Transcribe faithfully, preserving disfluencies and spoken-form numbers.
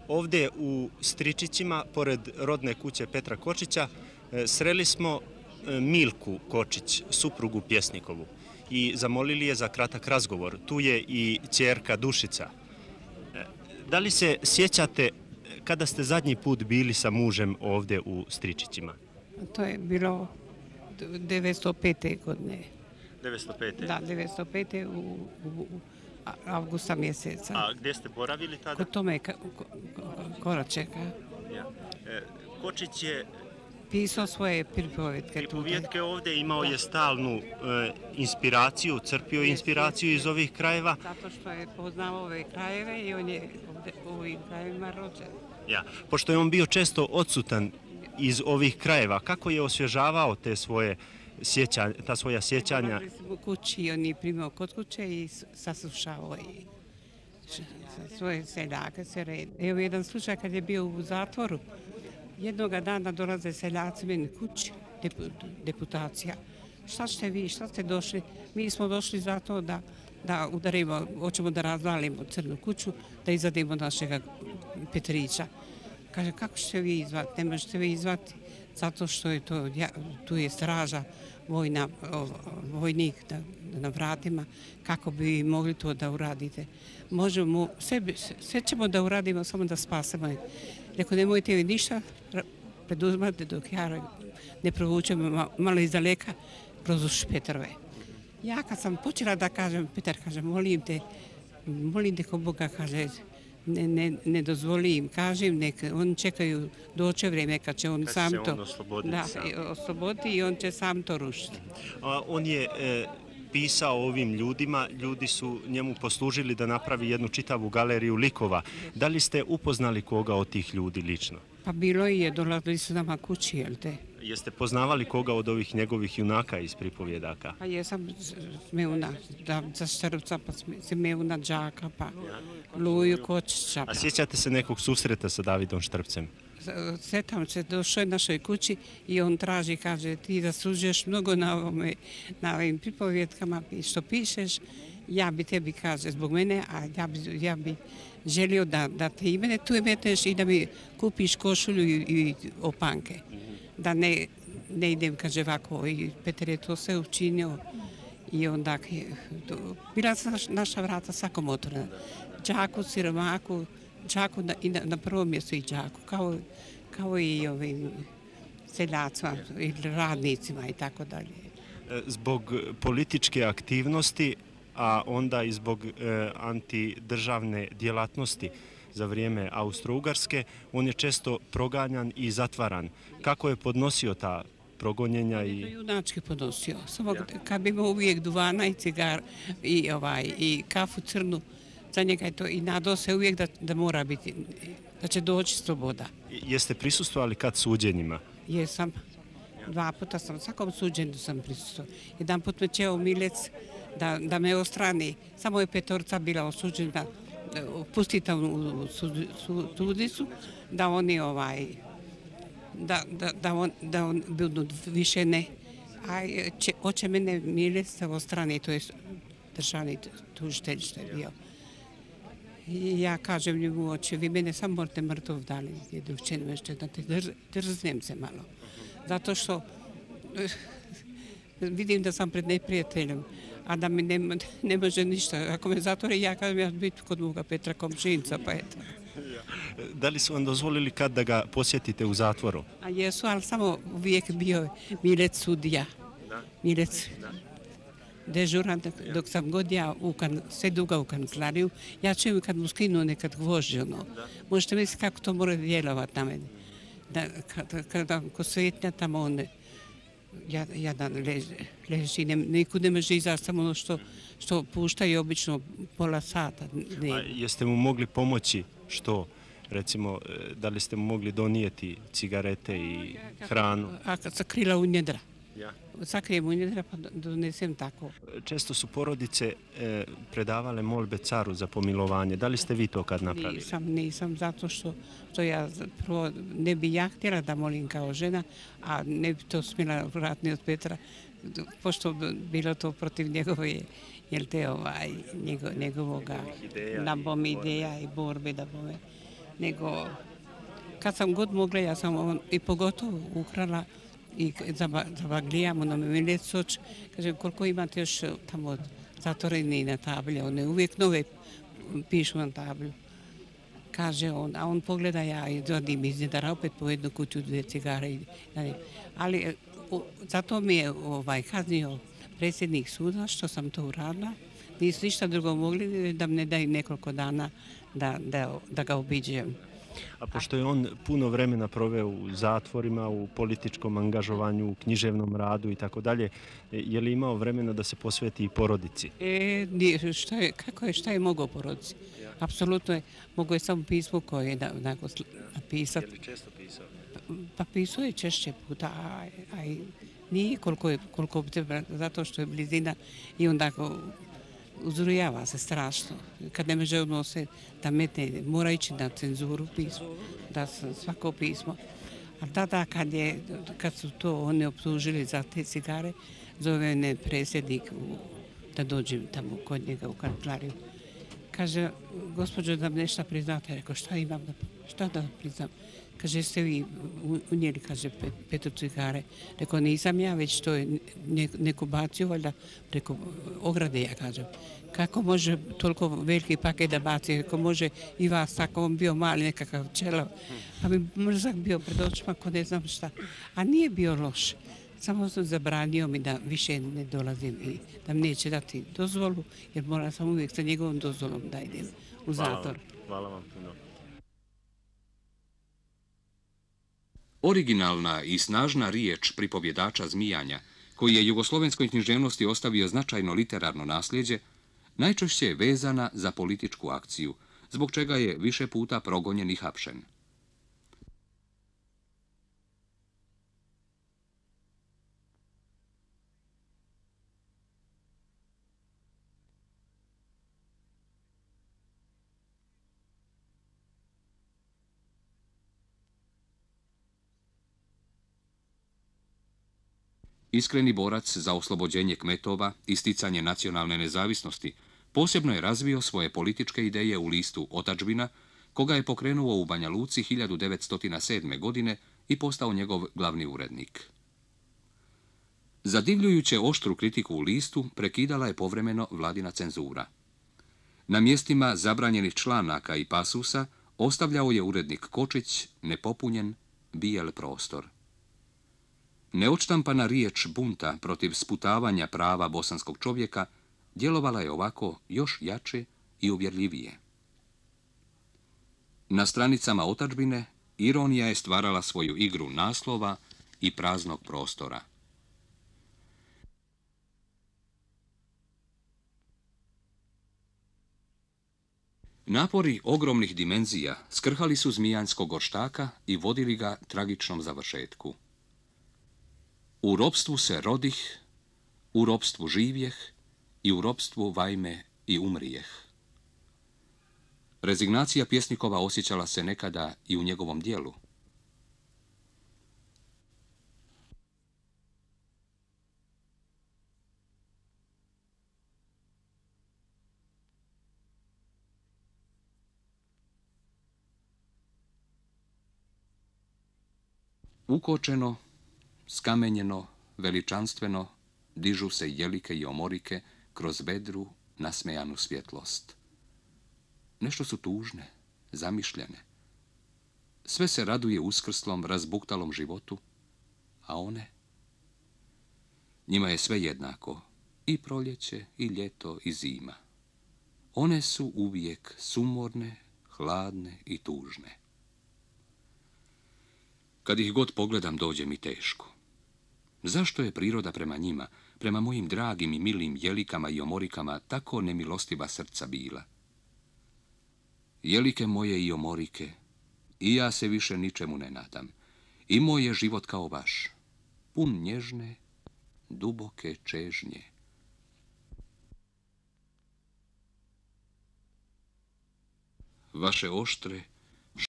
Ovdje u Stričićima, pored rodne kuće Petra Kočića, sreli smo Milku Kočić, suprugu pjesnikovu, i zamolili je za kratak razgovor. Tu je i ćerka Dušica. Da li se sjećate kada ste zadnji put bili sa mužem ovdje u Stričićima? To je bilo devetsto pete godine. devetsto pete. Da, devetsto pete u, u, u avgusta mjeseca. A gdje ste boravili tada? Kod tome Koračeka. Ja. E, Kočić je pisao svoje pripovetke. Pripovetke ovdje, imao je stalnu e, inspiraciju, crpio je inspiraciju iz ovih krajeva. Zato što je poznao ove krajeve i on je ovdje, u ovim krajevima rođen. Ja. Pošto je on bio često odsutan iz ovih krajeva, kako je osvježavao te svoje sjećanja, ta svoja sjećanja? Boravili smo u kući, on je primao kod kuće i saslušao i svoje seljake se red. Evo jedan slučaj kad je bio u zatvoru. Jednoga dana dolaze seljaci meni kući, deputacija. Šta ste vi, šta ste došli? Mi smo došli zato da, da udarimo, hoćemo da razvalimo crnu kuću, da izvadimo našega Petrića. Kaže, kako ćete vi izvati? Ne možete vi izvati zato što je to, tu je straža, vojna, vojnik da, na vratima, kako bi mogli to da uradite. Možemo, sve, sve ćemo da uradimo, samo da spasemo. Rekao, nemojte vi ništa preduzmati dok ja ne provučem malo iz daleka kroz Špetrove. Ja kad sam počela da kažem, Petar kaže, molim te, molim te ko Boga, kaže, ne, ne, ne dozvoli im, kažem, nek, oni čekaju doće vrijeme kad će on kad sam se to on osloboditi, da, sam. osloboditi i on će sam to rušiti. A on je e, pisao ovim ljudima, ljudi su njemu poslužili da napravi jednu čitavu galeriju likova. Da li ste upoznali koga od tih ljudi lično? Pa bilo je, dolazili su nama kući, jel te? Jeste poznavali koga od ovih njegovih junaka iz pripovjedaka? Pa jesam Smeuna, da, za Štrbca, pa Smeuna Đaka, pa Luju Kočića. Pa. A sjećate se nekog susreta sa Davidom Štrbcem? Sjećam se, došao je našoj kući i on traži, kaže, ti zaslužuješ mnogo na, ovome, na ovim pripovjetkama što pišeš, ja bi tebi, kaže, zbog mene, a ja bi, ja bi želio da, da te i mene tu metneš i da mi kupiš košulju i, i opanke. Da ne, ne idem, kaže, ovako, i Petar je to sve učinio i onda to, bila su naš, naša vrata svakom otvorena. Đaku, siromaku, Đaku na, i na, na prvom mjestu i Đaku, kao, kao i ovim seljacima i radnicima i tako dalje. Zbog političke aktivnosti, a onda i zbog e, antidržavne djelatnosti za vrijeme Austro-Ugarske, on je često proganjan i zatvaran. Kako je podnosio ta progonjenja? I... To je junački podnosio. Samo ja. Kad bi imao uvijek duvana i cigar i, ovaj, i kafu crnu, za njega je to i nadao se uvijek da, da mora biti, da će doći sloboda. Jeste prisustvovali kad suđenjima? Jesam. Dva puta sam, svakom suđenju sam prisustvovao. Jedan put me čeo Milec da, da me ostrani. Samo je petorca bila osuđena, pustite u sudicu, da oni ovaj, da, da, da, on, da on budu više ne. A će, oče mene Milec da ostrani, to je državni tužitelj što je bio. I ja kažem njemu oče, vi mene samo morate mrtov dali, djevčinu ještě, da te drz, drznem se malo. Zato što vidim da sam pred neprijateljem, a da mi ne, ne može ništa. Ako me zatvore, ja kažem, ja biti kod moga Petra komšinca, pa eto. Da li su vam dozvolili kad da ga posjetite u zatvoru? A jesu, ali samo uvijek bio Milec sudija. Milec dežuran, dok sam god ja u kan, sve duga u kancelariju, ja čujem kad mu skinu nekad gvožđe, ono. Možete misliti kako to mora djelovati na mene. Da, kada, kada ko svetnja tamo on jadan leži, leži ne, nikud ne može izaći, samo ono što, što puštaju obično pola sata. Ne. A jeste mu mogli pomoći što, recimo, da li ste mu mogli donijeti cigarete i hranu? A kad sam krila u njedra. Ja. Sakrijem u njedra pa donesem tako. Često su porodice e, predavale molbe caru za pomilovanje. Da li ste vi to kad napravili? Nisam, nisam, zato što, što ja prvo ne bi ja htjela da molim kao žena, a ne bi to smjela vratni od Petra, pošto bilo to protiv njegove, jel te, ovaj, njego, njegovoga ideja, nabom i ideja i borbe da bome. nego kad sam god mogla, ja sam on, i pogotovo ukrala i zabaglijamo na Milet Soč. Kažem, koliko imate još tamo zatvoreni na tablje, one uvijek nove pišu na tablju. Kaže on, a on pogleda, ja izvadim iz njedara opet po jednu kuću, dvije cigare. I dalje. Ali o, zato mi je ovaj, kaznio predsjednik suda što sam to uradila. Nisu ništa drugo mogli da mi ne daju nekoliko dana da, da, da ga obiđem. A pošto je on puno vremena proveo u zatvorima, u političkom angažovanju, u književnom radu i tako dalje, je li imao vremena da se posveti i porodici? E, nije, šta je, kako je, šta je mogao porodici? Apsolutno je, mogao je samo pismo koje je napisati. Je li često pisao? Pa pisao je češće puta, a, a nije koliko je, koliko bi treba, zato što je blizina i onda uzrujava se strašno. Kad ne može ono se da metne, mora ići na cenzuru pismo, da svako pismo. A tada kad, je, kad su to oni optužili za te cigare, zove me predsjednik u, da dođem tamo kod njega u kancelariju. Kaže, gospođo, da mi nešto priznate. Rekao, šta imam da, šta da priznam? Kaže, ste vi unijeli, kaže, pet, petu cigare. Rekao, nisam ja, već to je neko bacio, valjda preko ograde, ja kažem. Kako može toliko veliki paket da baci? Rekao, može i vas, tako on bio mali nekakav čelav. Pa mi mrzak bio pred očima, ko ne znam šta. A nije bio loš. Samo sam zabranio mi da više ne dolazim i da mi neće dati dozvolu, jer moram sam uvijek sa njegovom dozvolom da idem u zatvor. Hvala, hvala vam puno. Originalna i snažna riječ pripovjedača Zmijanja, koji je jugoslovenskoj književnosti ostavio značajno literarno nasljeđe, najčešće je vezana za političku akciju, zbog čega je više puta progonjen i hapšen. Iskreni borac za oslobođenje kmetova i sticanje nacionalne nezavisnosti, posebno je razvio svoje političke ideje u listu Otadžbina, koga je pokrenuo u Banja Luci hiljadu devetsto sedme. godine i postao njegov glavni urednik. Zadivljujuće oštru kritiku u listu prekidala je povremeno vladina cenzura. Na mjestima zabranjenih članaka i pasusa ostavljao je urednik Kočić nepopunjen bijel prostor. Neodštampana riječ bunta protiv sputavanja prava bosanskog čovjeka djelovala je ovako još jače i uvjerljivije. Na stranicama Otadžbine ironija je stvarala svoju igru naslova i praznog prostora. Napori ogromnih dimenzija skrhali su zmijanskog orštaka i vodili ga tragičnom završetku. U ropstvu se rodih, u ropstvu živjeh i u ropstvu vajme i umrijeh. Rezignacija pjesnikova osjećala se nekada i u njegovom dijelu. Ukočeno, skamenjeno, veličanstveno, dižu se jelike i omorike kroz vedru nasmejanu svjetlost. Nešto su tužne, zamišljene. Sve se raduje uskrslom, razbuktalom životu, a one? Njima je sve jednako, i proljeće, i ljeto, i zima. One su uvijek sumorne, hladne i tužne. Kad ih god pogledam, dođe mi teško. Zašto je priroda prema njima, prema mojim dragim i milim jelikama i omorikama, tako nemilostiva srca bila? Jelike moje i omorike, i ja se više ničemu ne nadam. I moj je život kao vaš, pun nježne, duboke čežnje. Vaše oštre